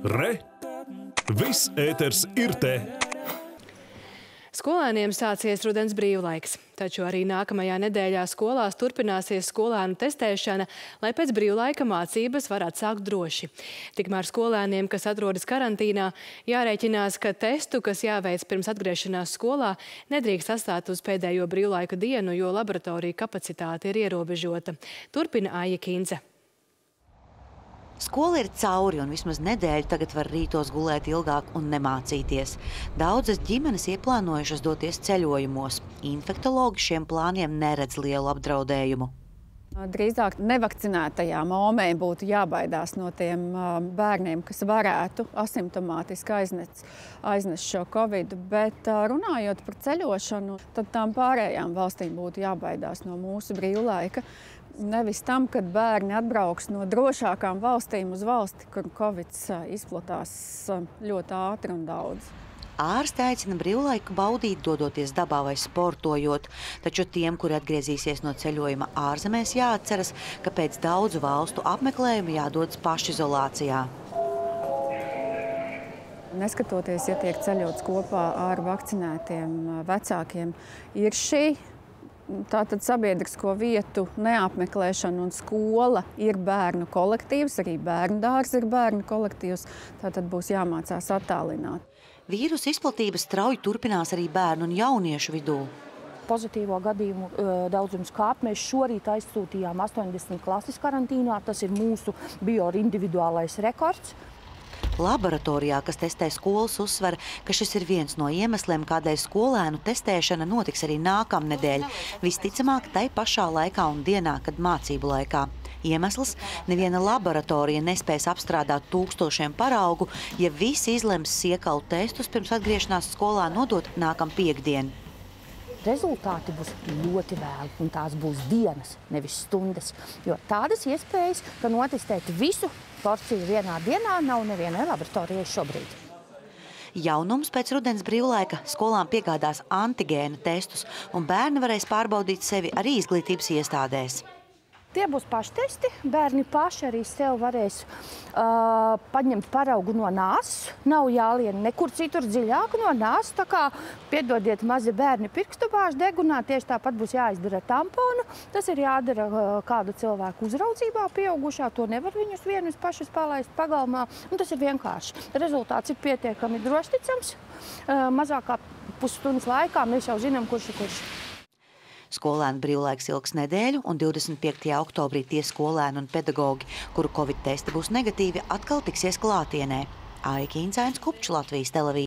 Re! Viss ēters ir te! Skolēniem sācies rudens brīvlaiks, taču arī nākamajā nedēļā skolās turpināsies skolēnu testēšana, lai pēc brīvlaika mācības varētu sākt droši. Tikmēr skolēniem, kas atrodas karantīnā, jārēķinās, ka testu, kas jāveic pirms atgriešanās skolā, nedrīkst atstāt uz pēdējo brīvlaika dienu, jo laboratorija kapacitāte ir ierobežota. Turpina Aija Kince. Skola ir cauri un vismaz nedēļu tagad var rītos gulēt ilgāk un nemācīties. Daudzas ģimenes ieplānojušas doties ceļojumos. Infektologi šiem plāniem neredz lielu apdraudējumu. Drīzāk nevakcinētajām omēm būtu jābaidās no tiem bērniem, kas varētu asimptomātiski aiznest šo covidu, bet runājot par ceļošanu, tad tām pārējām valstīm būtu jābaidās no mūsu brīvlaika. Nevis tam, kad bērni atbrauks no drošākām valstīm uz valsti, kur covids izplatās ļoti ātri un daudz. Ārsti aicina brīvlaiku baudīt, dodoties dabā vai sportojot, taču tiem, kuri atgriezīsies no ceļojuma ārzemēs, jāatceras, ka pēc daudzu valstu apmeklējuma jādodas pašizolācijā. Neskatoties, ja tiek ceļots kopā ar vakcinētiem vecākiem, ir šī tātad sabiedrisko vietu neapmeklēšana un skola ir bērnu kolektīvs, arī bērnu dārzs ir bērnu kolektīvs, tātad būs jāmācās attālināt. Vīrusu izplatība strauji turpinās arī bērnu un jauniešu vidū. Pozitīvo gadījumu daudzums kāp. Mēs šorīt aizsūtījām 80 klases karantīnā. Tas ir mūsu bioindividuālais rekords. Laboratorijā, kas testē skolas, uzsver, ka šis ir viens no iemesliem, kādēļ skolēnu testēšana notiks arī nākamnedēļ. Visticamāk, tai pašā laikā un dienā, kad mācību laikā. Iemesls – neviena laboratorija nespēs apstrādāt tūkstošiem paraugu, ja visi izlems siekalu testus pirms atgriešanās skolā nodot nākam piekdien. Rezultāti būs ļoti vēlu, un tās būs dienas, nevis stundas. Jo tādas iespējas, ka notestēt visu porciju vienā dienā, nav nevienai laboratorijai šobrīd. Jaunums pēc rudens brīvlaika skolām piegādās antigēna testus, un bērni varēs pārbaudīt sevi arī izglītības iestādēs. Tie būs paštesti. Bērni paši arī sev varēs paņemt paraugu no nāsas. Nav jālien nekur citur dziļāk no nāsas. Tā kā, piedodiet, mazi bērni pirkstu bāž degunā, tieši tāpat būs jāizdara tamponu. Tas ir jādara kādu cilvēku uzraudzībā pieaugušā. To nevar viņus vienus pašus palaist pagalmā. Un tas ir vienkārši. Rezultāts ir pietiekami drošticams. Mazākā pusstundas laikā mēs jau zinām, kurš ir kurš. Skolēnu brīvlaiks ilgs nedēļu, un 25. oktobrī tie skolēni un pedagogi, kuru covid testi būs negatīvi, atkal tiksies klātienē. Aija Kince, Kupčs, Latvijas televīzija.